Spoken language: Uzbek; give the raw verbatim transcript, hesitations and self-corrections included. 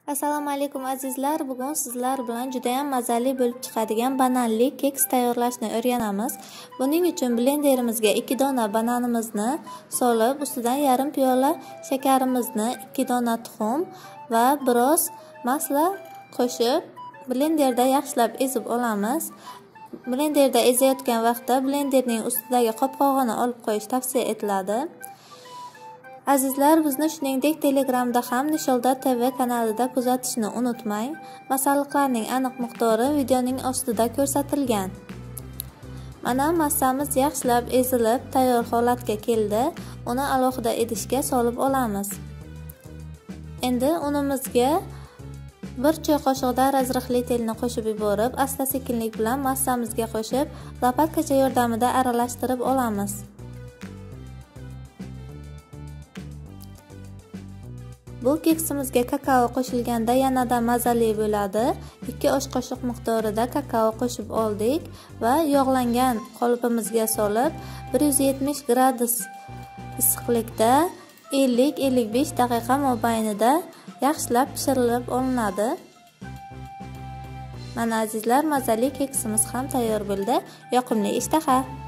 Assalomu alaykum azizlar. Bugun sizlar bilan juda ham mazali bo'lib chiqadigan bananli keks tayyorlashni o'rganamiz. Buning uchun blenderimizga ikki dona bananimizni solib, ustidan yarim piyola shakarimizni, ikki dona tuxum va biroz masla qo'shib blenderda yaxshilab ezib olamiz. Blenderda ezayotgan vaqtda blenderning ustidagi qopqog'ini olib qo'yish tavsiya etiladi. Azizlar, bizni shuningdek Telegramda ham Nisholda T V kanalida kuzatishni unutmang. Masalliqlarning aniq miqdori videoning ostida ko'rsatilgan. Mana massamiz yaxshilab ezilib, tayyor holatga keldi. Uni alohida idishga solib olamiz. Endi unimizga bir choy qoshiqda razriqli telni qo'shib yuborib, asta-sekinlik bilan massamizga qo'shib, lopatkacha yordamida aralashtirib olamiz. Bu keksimizga kakao qo'shilganda yanada mazali bo'ladi. ikki osh qoshiq miqdorida kakao qo'shib oldik va yog'langan qolipimizga solib bir yuz yetmish gradus issiqlikda ellik ellik besh daqiqa mobaynida yaxshilab pishirilib olinadi. Mana azizlar, mazali keksimiz ham tayyor bo'ldi. Yoqimli ishtaha!